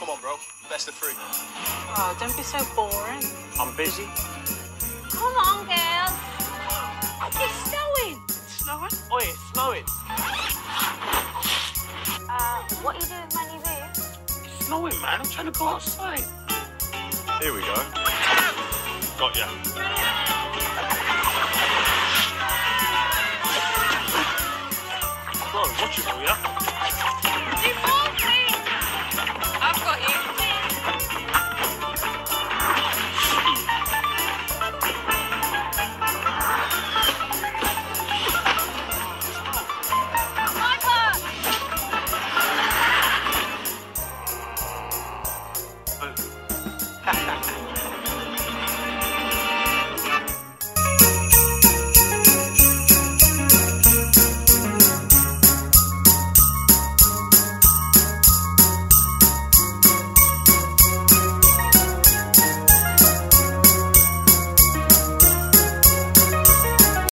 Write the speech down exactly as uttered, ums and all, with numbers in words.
Come on, bro. Best of three. Oh, don't be so boring. I'm busy. Come on, girls. It's snowing. It's snowing? Oh, yeah, it's snowing. Uh, what are you doing, Manny Boo? It's snowing, man. I'm trying to go outside. Here we go. Got ya. Bro, watch it, will ya?